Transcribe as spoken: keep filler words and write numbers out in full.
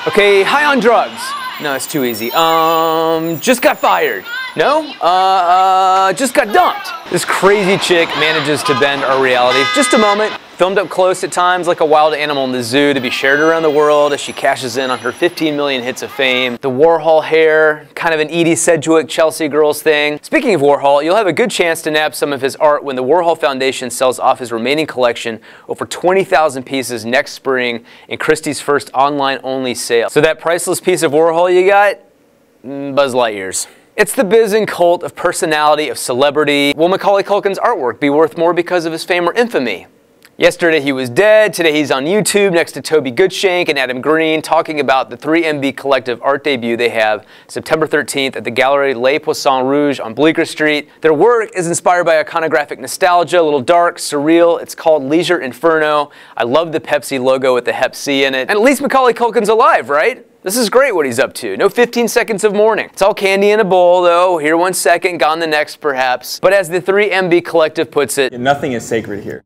Okay, high on drugs. No, it's too easy. Um, just got fired. No? Uh, uh, just got dumped. This crazy chick manages to bend our reality. Just a moment. Filmed up close at times like a wild animal in the zoo to be shared around the world as she cashes in on her fifteen million hits of fame. The Warhol hair, kind of an Edie Sedgwick Chelsea Girls thing. Speaking of Warhol, you'll have a good chance to nab some of his art when the Warhol Foundation sells off his remaining collection, over twenty thousand pieces next spring in Christie's first online-only sale. So that priceless piece of Warhol you got? Buzz Lightyear's. It's the biz and cult of personality, of celebrity. Will Macaulay Culkin's artwork be worth more because of his fame or infamy? Yesterday he was dead, today he's on YouTube next to Toby Goodshank and Adam Green talking about the three M B Collective art debut they have September thirteenth at the Gallery Le Poisson Rouge on Bleeker Street. Their work is inspired by iconographic nostalgia, a little dark, surreal. It's called Leisure Inferno. I love the Pepsi logo with the Hep C in it. And at least Macaulay Culkin's alive, right? This is great what he's up to. No fifteen seconds of mourning. It's all candy in a bowl though. Here one second, gone the next perhaps. But as the three M B Collective puts it, nothing is sacred here.